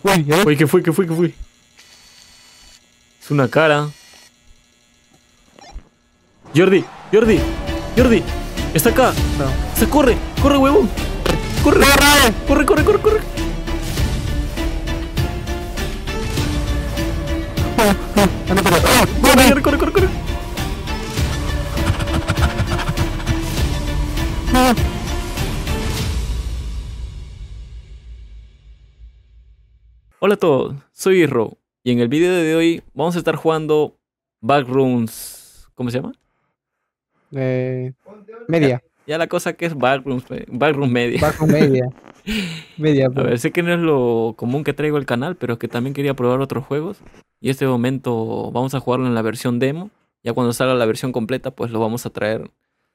Uy, a ver. Oye, ¿qué fue? ¿Qué fue? ¿Qué fue? Es una cara. Jordi, Jordi, Jordi. Está acá. No. Está, corre, corre, huevón. Corre, corre, corre, corre, corre. Ah, no, pero. Corre, corre, corre, corre. Hola a todos, soy Isro y en el video de hoy vamos a estar jugando Backrooms. ¿Cómo se llama? Media. Ya la cosa que es Backrooms, Backrooms Media. Bajo media. Media, A ver, sé que no es lo común que traigo al canal, pero es que también quería probar otros juegos. Y este momento vamos a jugarlo en la versión demo. Ya cuando salga la versión completa, pues lo vamos a traer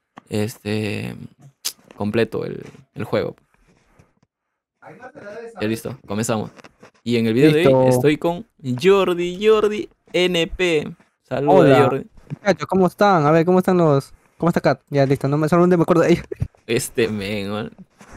completo el juego. Ya listo, comenzamos. Y en el video de Listo. hoy estoy con Jordi NP. Saludos, Hola. Jordi. Muchachos, ¿cómo están? A ver, ¿cómo están los. ¿Cómo está Kat? Ya, listo. No me solamente me acuerdo de ella. Man.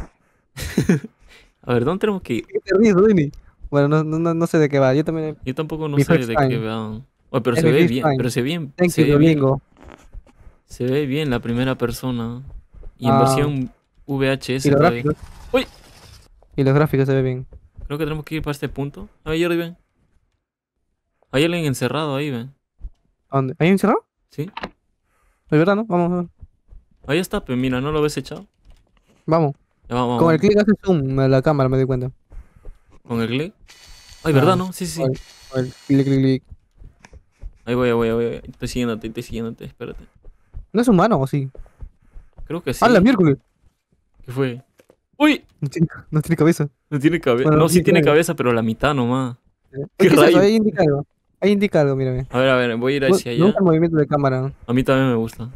A ver, ¿dónde tenemos que ir? ¿Qué te ríes, Dini? Bueno, no sé de qué va. Yo también. Yo tampoco no Mi sé first de qué time. vean. Oye, pero Es se mi ve first bien, time. pero se ve bien, Thank se you, ve bien. Duolingo. Se ve bien la primera persona. Y en Ah, versión VHS y los todavía. gráficos. Uy, Y los gráficos se ve bien. creo que tenemos que ir para este punto. A ver, Jordi, ven. Hay alguien encerrado ahí, ven. ¿A dónde? ¿Hay un encerrado? ¿Sí? ¿Es verdad, no? Vamos. Ahí está, pero mira, ¿no lo ves echado? Vamos. Ya vamos, Con el vamos. clic hace zoom a la cámara, me di cuenta. Con el clic. Ay, Ah, ¿verdad, no? Sí, sí, sí. con el clic. Ahí voy, ahí voy, ahí voy. Estoy siguiéndote, espérate. ¿No es humano o sí? Creo que sí. ¡Ah, la miércoles! ¿Qué fue? ¡Uy! No tiene cabeza. No tiene cabeza. Bueno, No, no sí tiene tiene cabeza. cabeza, pero la mitad nomás. Oye, ¿Qué ¿qué es eso? rayo? Ahí indica algo. Ahí indica algo, mírame. A ver, voy a ir Me hacia allá. gusta el movimiento de cámara. A mí también me gusta.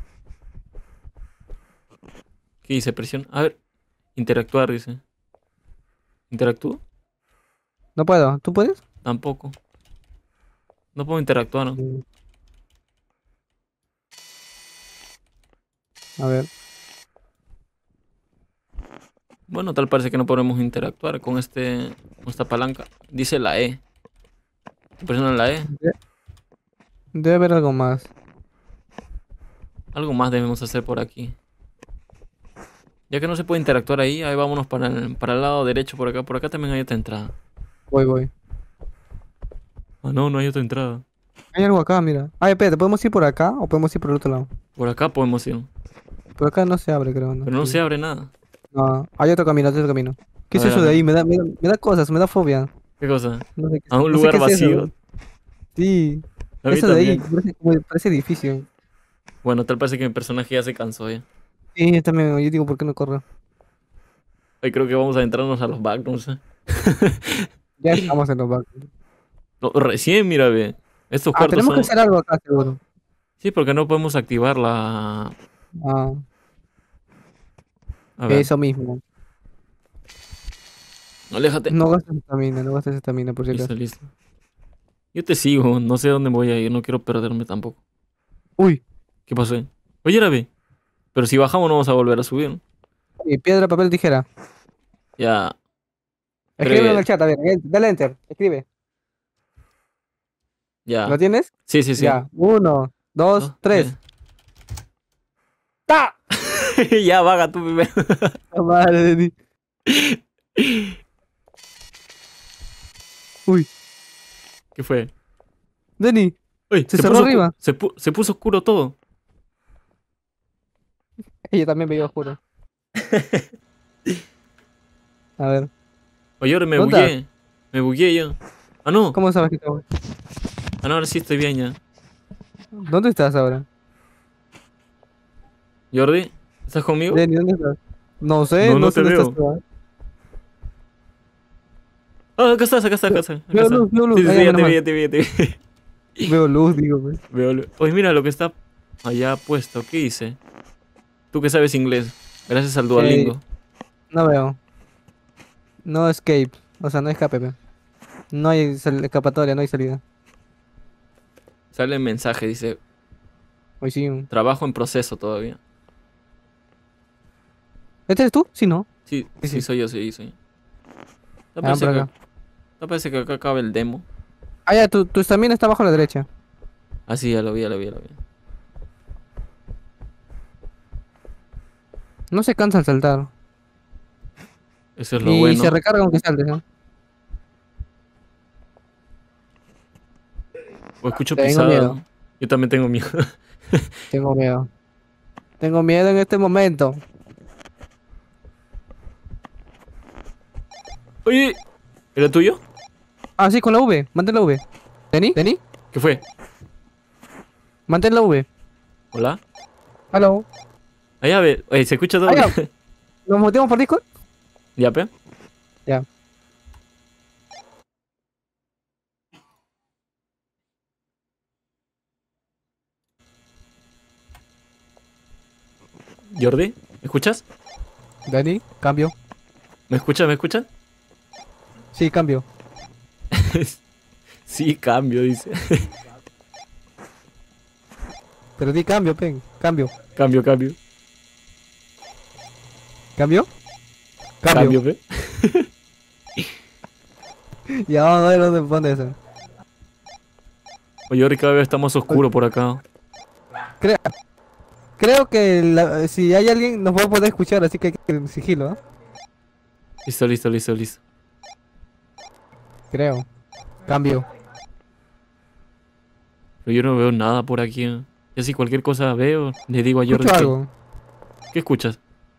¿Qué dice? Presión. A ver. Interactuar, dice. ¿Interactúo? No puedo. ¿Tú puedes? Tampoco. No puedo interactuar, ¿no? A ver. Bueno, tal parece que no podemos interactuar con con esta palanca. Dice la E. Presiona la E. Debe haber algo más. Algo más debemos hacer por aquí. Ya que no se puede interactuar ahí, ahí vámonos para el lado derecho por acá. Por acá también hay otra entrada. Voy. Ah, no, no hay otra entrada. Hay algo acá, mira. Ay, espérate, ¿podemos ir por acá o podemos ir por el otro lado? Por acá podemos ir. Por acá no se abre, creo, ¿no? Pero no Sí. se abre nada. No, hay otro camino, hay otro camino. ¿Qué A es ver, eso a de ver. ahí? Me da cosas, me da fobia. ¿Qué cosa? No sé qué, ¿A un no sé lugar qué es eso. vacío? Sí, A mí eso de ahí, también. parece edificio. Bueno, tal parece que mi personaje ya se cansó ya. Sí, yo también, yo digo, ¿por qué no corre? Ahí creo que vamos a entrarnos a los backrooms. Ya estamos en los bancos. No, recién, mira, ve. Estos cuartos Tenemos que son... hacer algo acá, seguro. Sí, porque no podemos activar la... Ah, A ver, eso mismo. aléjate. No gastes estamina, por si Listo, acaso. listo. Yo te sigo, no sé dónde voy a ir, no quiero perderme tampoco. Uy, ¿Qué pasó ahí? Oye, era ve. Pero si bajamos no vamos a volver a subir, ¿no? y piedra, papel, tijera. Ya. Escribe en el Creo chat, a ver, dale enter, escribe. ¿Lo ya. tienes? Sí, sí, sí. Ya, 1, 2, Dos, 3. tres. ¡Ta! Ya, vaga tú primero. La madre de ti. Uy, ¿Qué fue? Denny, Uy, se cerró arriba. se puso oscuro todo. Ella también me iba oscuro. A ver, Oye, ahora me ¿dónde estás? bugué. Me bugué yo. Ah, no. ¿Cómo sabes que estamos? Ah, no, ahora sí estoy bien ya. ¿Dónde estás ahora? Jordi, ¿estás conmigo? Denny, ¿dónde estás? No sé, No, no no sé te dónde veo. estás tú. Ah, acá estás, acá estás, acá estás. Acá Veo estás. luz, veo luz. Sí, sí, Ah, sí, ya, ya menos te vi, mal. ya te vi, ya te vi. Veo luz, digo, pues. Oye, mira lo que está allá puesto. ¿Qué dice? Tú que sabes inglés. Gracias al Duolingo. No veo. No escape. O sea, no escape, pe. No hay escapatoria, no hay salida. Sale el mensaje, dice, Hoy sí. trabajo en proceso todavía. ¿Este eres tú? Sí, no. Sí, Sí, sí, sí. soy yo, soy yo. Tal Ah, parece por que, acá. No parece que acá acaba el demo. Ah, ya, tu estamina está abajo a la derecha. Ah, sí, ya lo vi, ya lo vi, ya lo vi. No se cansa al saltar. Eso es lo Y se bueno. recarga aunque saltes, ¿no? O escucho Tengo pisadas. miedo, Yo también tengo miedo. tengo miedo. Tengo miedo en este momento. Oye, ¿era tuyo? Ah, sí, con la V. Mantén la V. ¿Deni? ¿Deni? ¿Qué fue? Mantén la V. ¿Hola? Hello. Allá ve. Oye, se escucha Ah, doble. ya. ¿Nos metemos por Discord? ¿Ya, pe? Ya. Jordi, ¿me escuchas? Dani, cambio. ¿Me escuchas? ¿Me escuchas? Sí, cambio. Sí, cambio, dice. Pero di cambio, pen. Cambio. Cambio, cambio. ¿Cambio? Cambio. Cambio, pe. Ya vamos a ver dónde pone eso. Oye, Jordi, cada vez está más oscuro por acá. Creo, creo que si hay alguien nos va a poder escuchar, así que hay que sigilo, ¿no? Listo, listo, listo, listo. Creo. Cambio. Pero yo no veo nada por aquí. Ya si cualquier cosa veo, le digo a Jordi Escucho que... algo. ¿Qué escuchas?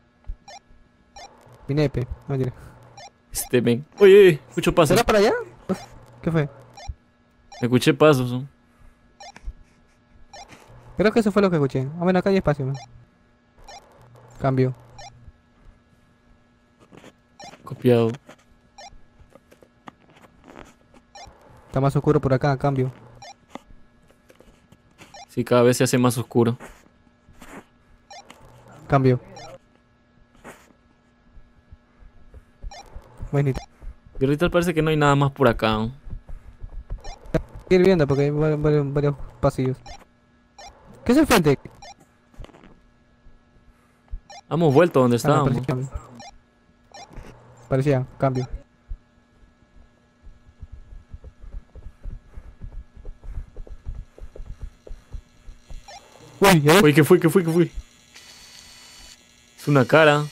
Mi nepe. No, mentira. Ven. Oye, escucho pasos. ¿Será para allá? ¿Qué fue? Escuché pasos. ¿No? Creo que eso fue lo que escuché. Ah, bueno, acá hay espacio, ¿no? Cambio. Copiado. Está más oscuro por acá, cambio. Sí, cada vez se hace más oscuro. Cambio. Buenito. Y ahorita parece que no hay nada más por acá. ¿No? Hay que ir viendo porque hay varios pasillos. ¿Qué es el frente? Hemos vuelto donde Ah, no, estábamos. parecía, cambio. Uy, ¿eh? Oye, ¿qué fue? ¿Qué fue? ¿Qué fue? Es una cara.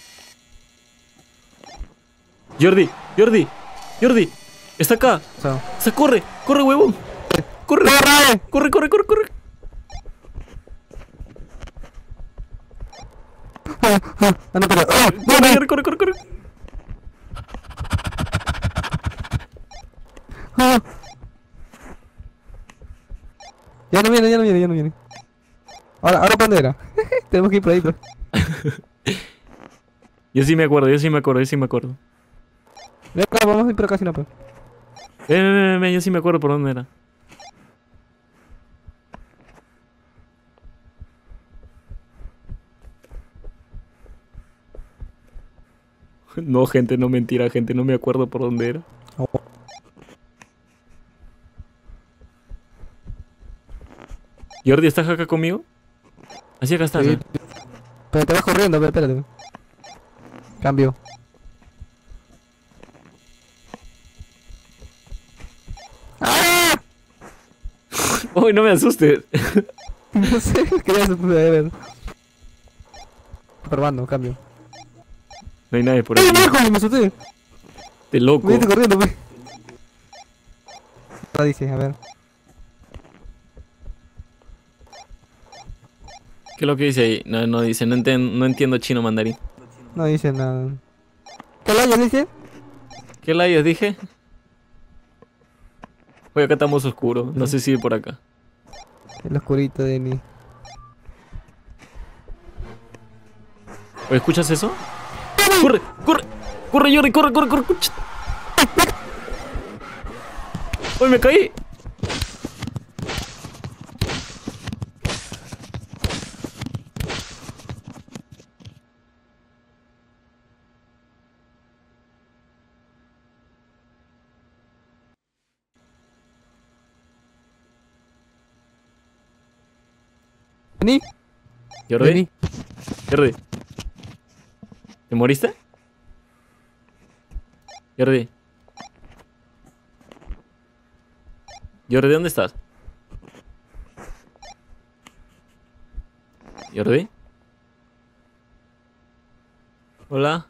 Jordi, Jordi, Jordi. Está acá. Corre, corre, huevón. Corre, corre, corre, corre, corre. Ah, no, pero... ¡Ah! Corre, corre, corre, corre. ¡Ah! Ya no viene, ya no viene, ya no viene. Ahora ¿cuándo era? Tenemos que ir por ahí, pues. Yo sí me acuerdo, yo sí me acuerdo, yo sí me acuerdo. Ven acá, vamos a ir por acá, si no, pues. Yo sí me acuerdo por dónde era. No, gente, no mentira, gente, no me acuerdo por dónde era. Oh. Jordi, ¿estás acá conmigo? Así acá estás, Sí, ¿eh? pero te vas corriendo, pero espérate. Cambio. ¡Ah! Uy, no me asustes. No sé, quería ver. Probando, cambio. No hay nadie por ¡Ay, aquí. Marco! Me asusté. De loco. Me corriendo, pues. Ahora dice, a ver. ¿Qué es lo que dice ahí? No, no dice, no entiendo chino mandarín. No dice nada. ¿Qué layo dice? ¿Qué layos dije? Oye, acá estamos oscuros. No sé si ir por acá. El oscurito de mí. Oye, ¿escuchas eso? ¡Corre! ¡Corre! ¡Corre, Jordi! ¡Corre, corre, corre! ¡Oye, me caí! Vení. ¿Jordi? Vení. Jordi. ¿Te moriste? Jordi. Jordi, ¿dónde estás? Jordi. Hola.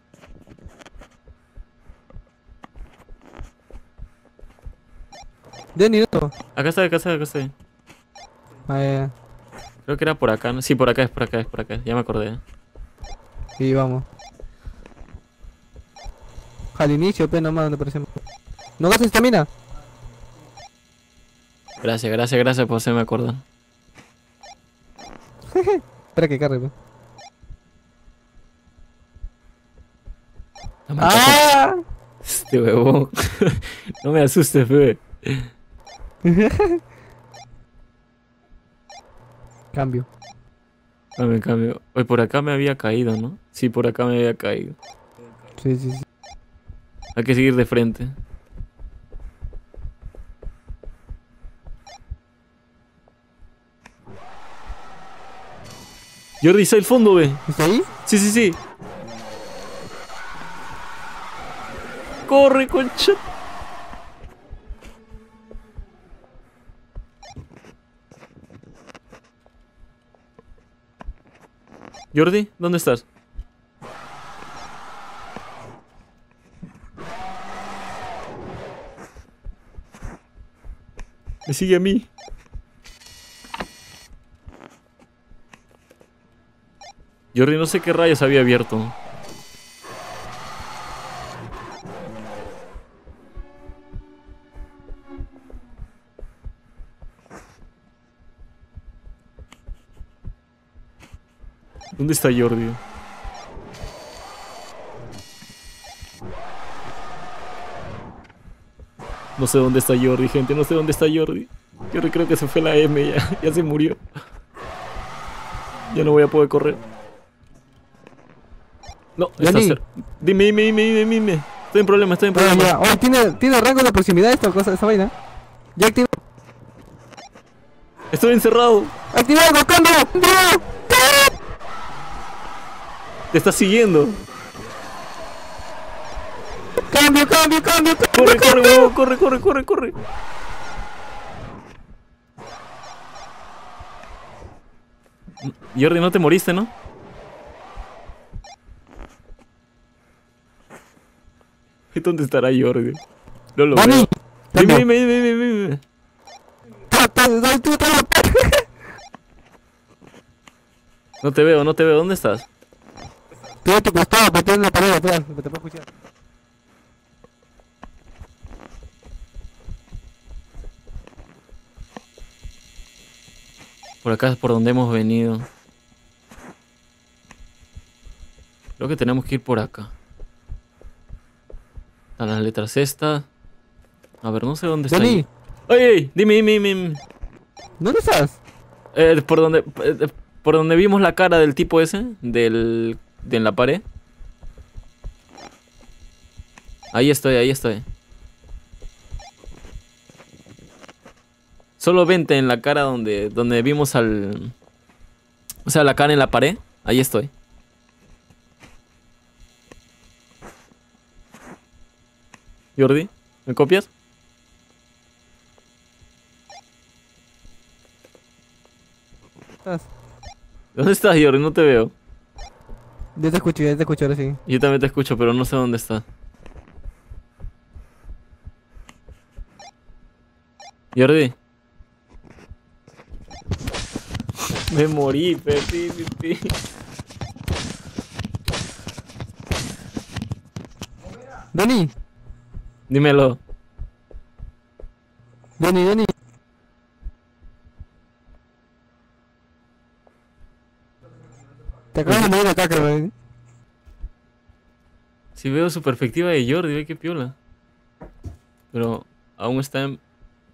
Denny, no. Acá está, acá está, acá está. Ah, Creo que era por acá, ¿no? Sí, por acá es, por acá es, por acá es. Ya me acordé. y vamos. Al inicio, pe, nomás donde aparecemos. ¿No gastas estamina? Gracias, gracias, gracias por hacerme acordar. Espera que cargue, pe. La marca ¡Ah! este huevón. No me asustes, bebé. Cambio. Cambio, cambio. Hoy por acá me había caído, ¿no? Sí, por acá me había caído. Sí, sí, sí. Hay que seguir de frente. Jordi, está el fondo, ve. ¿Está ahí? Sí, sí, sí. Corre, concha. Jordi, ¿dónde estás? Me sigue a mí. Jordi, no sé qué rayos había abierto. ¿Dónde está Jordi? No sé dónde está Jordi, gente. No sé dónde está Jordi. Jordi creo que se fue la M ya. Ya se murió. Ya no voy a poder correr. No, está Johnny. cerca. Dime, dime, dime, dime, dime. Estoy en problema, estoy en Ah, problema. ya. Oh, tiene rango de proximidad esta cosa, esa vaina. Ya activo. Estoy encerrado. ¡Activado! ¡Cambio! ¡No! Te está siguiendo. ¡Cambio, cambio, cambio! Corre, corre, huevo. Corre, corre, corre, corre. Jordi, no te moriste, ¿no? ¿Dónde estará Jordi? No lo ¡Dani! veo. Dime, Cambio. dime, dime, dime, dime. No te veo, no te veo. ¿Dónde estás? Estoy a tu costado, pero estoy en la pared atrás. Te puedo escuchar. Por acá es por donde hemos venido. Creo que tenemos que ir por acá. A las letras estas. A ver, no sé dónde está. Dani, ¡Ay, ay! Dime, dime, dime, dime. ¿dónde estás? Por donde vimos la cara del tipo ese, de en la pared. Ahí estoy, ahí estoy. Solo vente en la cara donde vimos al... O sea, la cara en la pared. Ahí estoy. Jordi, ¿me copias? ¿Estás? ¿Dónde estás, Jordi? No te veo. Ya te escucho, ahora sí. Yo también te escucho, pero no sé dónde estás. Jordi. Me morí, Pepi. Dani, Dímelo. Dani. Te acabas de morir acá, creo. Si veo su perspectiva de Jordi, ve qué piola. Pero aún está en...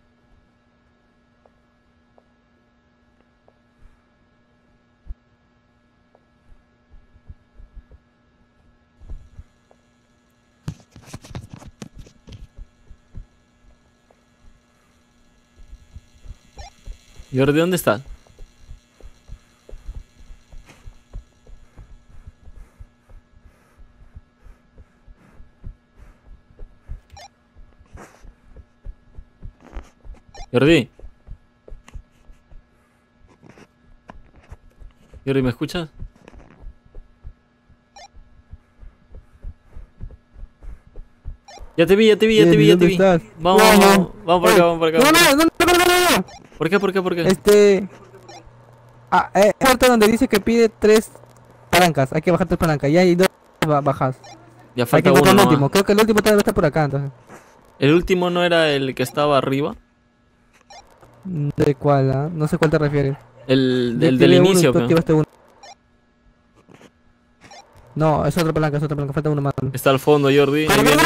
Jordi, ¿dónde estás? Jordi. Jordi, ¿me escuchas? Ya te vi, ya te vi, ya te vi, ya te ¿Dónde vi. estás? Vamos, No, vamos, vamos por acá, vamos por acá. No, no, no, no, no, no, no. ¿Por qué, por qué, por qué? Puerta donde dice que pide 3 palancas. Hay que bajar 3 palancas. Y hay 2 bajas. Ya Hay que falta encontrar uno el nomás. último. Creo que el último debe estar por acá, entonces. El último no era el que estaba arriba. ¿De cuál? Ah? No sé cuál te refieres. El Yo del activé uno y inicio, tú pe. activaste uno. No, es otra palanca, es otra palanca. Falta uno más. Está al fondo, Jordi. Ahí viene.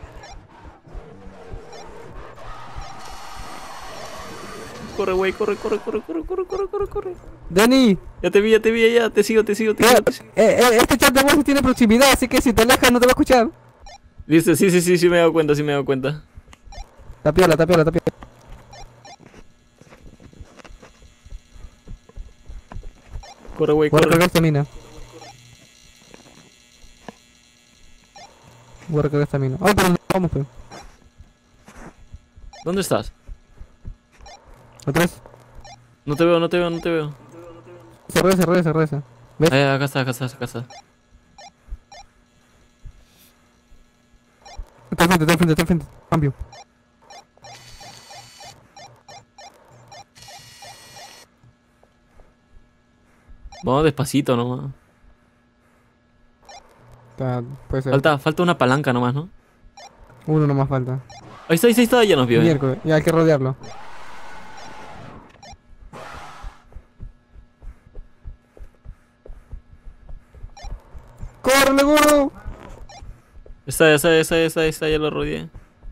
Corre, güey, corre, corre, corre, corre, corre, corre, corre, corre. Dani, Ya te vi, ya, te sigo, te sigo, te sigo, te sigo. este chat de voces tiene proximidad, así que si te alejas no te va a escuchar. Listo, sí, sí, sí, sí me he dado cuenta, sí me he dado cuenta. Tapiola, tapiola, tapiola. Corre, güey, Voy a corre. recargar esta mina. Voy a recargar esta mina. Oh, pero no vamos, pues. ¿Dónde estás? Otra vez. No te veo, no te veo, no te veo. Se reza, reza, reza. ¿Ves? Acá está, acá está, acá está. Está al frente, está al frente, está al frente. Cambio. Vamos despacito nomás. Puede ser. Falta una palanca nomás, ¿no? Uno nomás falta. Ahí está, ya nos vio. Miércoles, ya hay que rodearlo. ¡Córrele, gordo! Está, ya lo rodeé.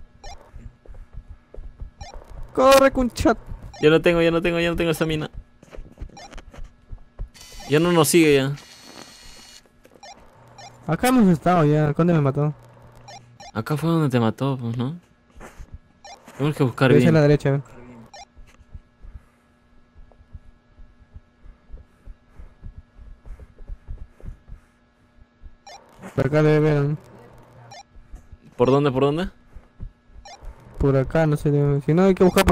¡Corre, chat! Ya no tengo esa mina. Ya no nos sigue ya. Acá hemos estado ya. ¿Dónde me mató? Acá fue donde te mató, pues, ¿no? Tenemos que buscar Debe ser a la bien. derecha, a ver. Por acá debe ver, ¿no? ¿Por dónde, por dónde? Por acá, no sé. Si no, hay que buscar.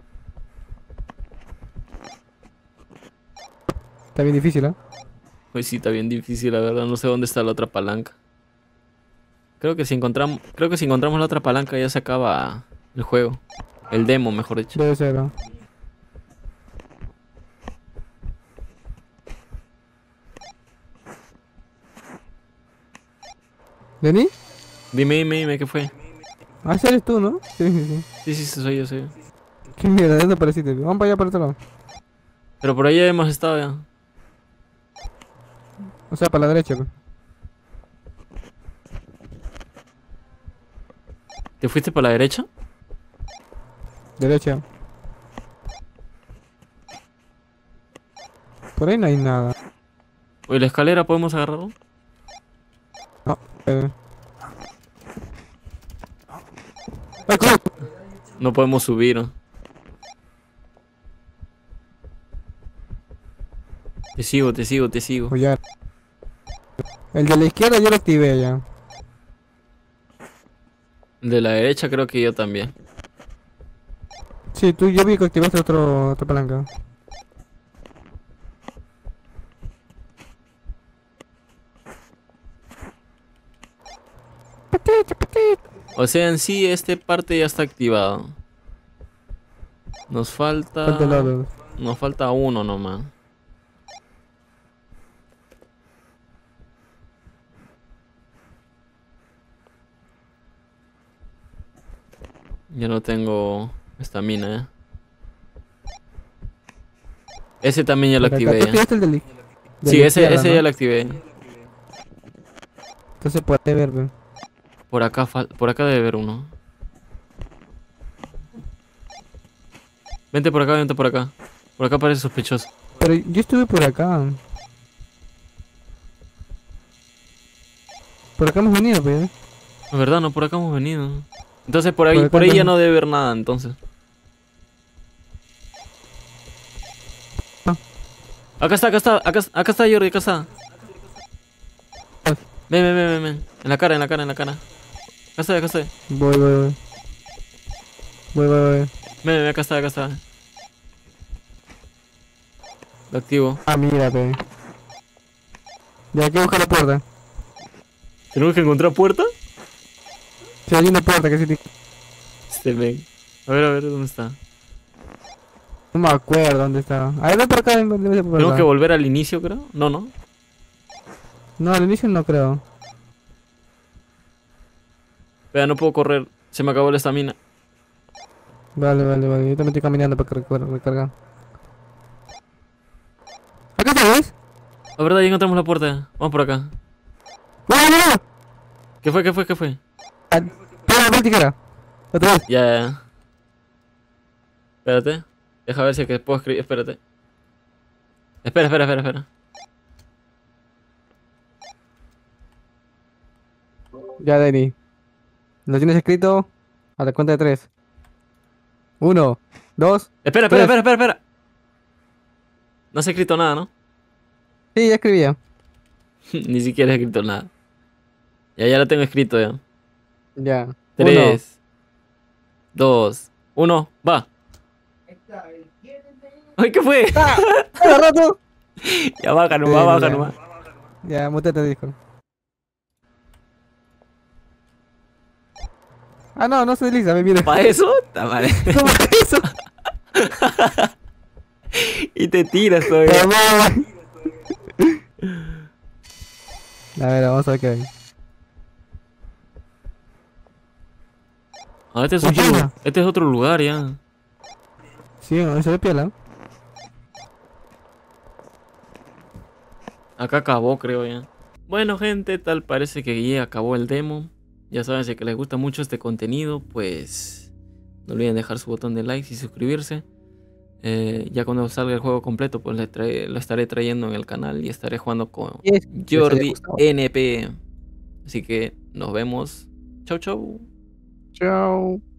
Está bien difícil, ¿eh? Pues sí, está bien difícil, la verdad. No sé dónde está la otra palanca. Creo que si encontramos la otra palanca ya se acaba el juego. El demo, mejor dicho. Debe ser, ¿no? ¿Deni? Dime, ¿qué fue? Ah, ese eres tú, ¿no? Sí, sí, sí. Sí, soy yo, soy yo. Qué mierda, ¿de dónde apareciste? Vamos para allá, para otro lado. Pero por ahí ya hemos estado ya. O sea, para la derecha, pues. ¿Te fuiste para la derecha? Derecha. Por ahí no hay nada. Oye, la escalera podemos agarrarlo. No, ¡Ay, corre! No podemos subir, ¿no? Te sigo. Pues ya. El de la izquierda yo lo activé ya. El de la derecha creo que yo también. Sí, yo vi que activaste otra palanca. O sea, en sí, esta parte ya está activado. Nos falta... Falta el lado. Nos falta uno nomás. Ya no tengo estamina, Ese también ya lo Por acá. activé ¿Tú ya. activaste el de Sí, la ese izquierda, ¿no? ya lo activé. Entonces puede ver, ve. Por acá debe haber uno. Vente por acá, vente por acá. Por acá parece sospechoso. Pero yo estuve por acá. Por acá hemos venido, pues. Es verdad, no, por acá hemos venido. Entonces por ahí Por acá ya también. no debe haber nada, entonces. Ah. Acá está Jordi, acá está. Ah. Ven. En la cara. Acá estoy. Voy. Ven, acá está. Lo activo. Ah, mira, pe. Ya hay que buscar la puerta. ¿Tenemos que encontrar puerta? Si hay una puerta que sí te... Este men. A ver, ¿dónde está? No me acuerdo dónde estaba. A ver, ven por acá, debe ser por Tenemos acá. que volver al inicio, creo. No, no. No, al inicio no creo. Vea, no puedo correr. Se me acabó la estamina. Vale. Yo también estoy caminando para recargar. ¿Acá está, ves? La verdad, ya encontramos la puerta. Vamos por acá. ¡No! ¿Qué fue? Ah, Pega la tijera. Otra vez. Ya. Espérate. Deja ver si es que puedo escribir. Espérate. Espera. Ya, Denny. ¿Lo tienes escrito? A la cuenta de 3. 1, 2. Espera. No se ha escrito nada, ¿no? Sí, ya escribía. Ni siquiera he escrito nada. Ya lo tengo escrito ya. Ya. 3, 2, 1, va. Ay, ¿qué fue? ¡Ah! ¡Cada rato! Ya baja nomás. Ya, muteate el disco. Ah, no se desliza, me mira. ¿Para eso? Está mal. ¿Cómo es eso? Y te tiras todavía. Toma. A ver, vamos a ver qué hay. Ah, Funciona. este es otro lugar ya. Sí, no se ve piola. Acá acabó, creo ya. Bueno, gente, tal parece que ya acabó el demo. Ya saben, si que les gusta mucho este contenido, pues no olviden dejar su botón de like y suscribirse. Ya cuando salga el juego completo, pues lo estaré trayendo en el canal y estaré jugando con Jordi NP. Así que nos vemos. Chau. Chao.